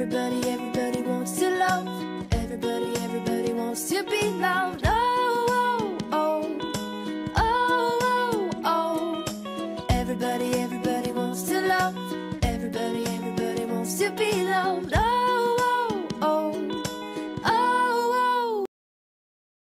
Everybody wants to love. Everybody wants to be loved. Oh, oh, oh, oh, oh, oh. Everybody wants to love. Everybody wants to be loved. Oh.